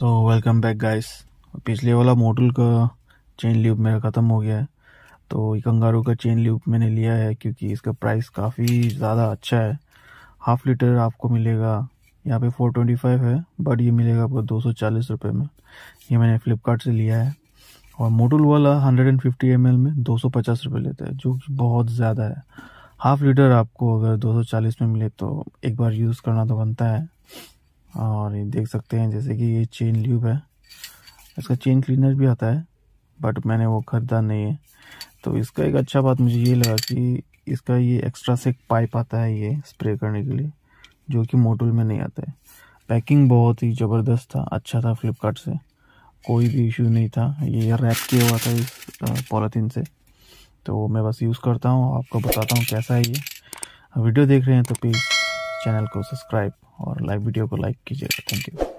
तो welcome back guys. पिछले वाला मॉडल का चेन लूप मेरा ख़त्म हो गया है, तो ये कंगारू का चेन लूप मैंने लिया है क्योंकि इसका प्राइस काफ़ी ज़्यादा अच्छा है। हाफ लीटर आपको मिलेगा यहाँ पे 425 है, बट ये मिलेगा आपको 240 रुपये में। ये मैंने फ्लिपकार्ट से लिया है। और मॉडल वाला 150 ml में 250 रुपये लेता है, जो कि बहुत ज़्यादा है। हाफ लीटर आपको अगर 240 में मिले तो एक बार यूज़ करना तो बनता है। और ये देख सकते हैं जैसे कि ये चेन ल्यूब है, इसका चेन क्लीनर भी आता है, बट मैंने वो खरीदा नहीं है। तो इसका एक अच्छा बात मुझे ये लगा कि इसका ये एक्स्ट्रा से एक पाइप आता है ये स्प्रे करने के लिए, जो कि मोटल में नहीं आता है। पैकिंग बहुत ही ज़बरदस्त था, अच्छा था। फ्लिपकार्ट से कोई भी इशू नहीं था। ये रैप किया हुआ था इस पॉलीथीन से। तो मैं बस यूज़ करता हूँ, आपको बताता हूँ कैसा है ये। वीडियो देख रहे हैं तो प्लीज़ चैनल को सब्सक्राइब और वीडियो को लाइक कीजिएगा। Thank you.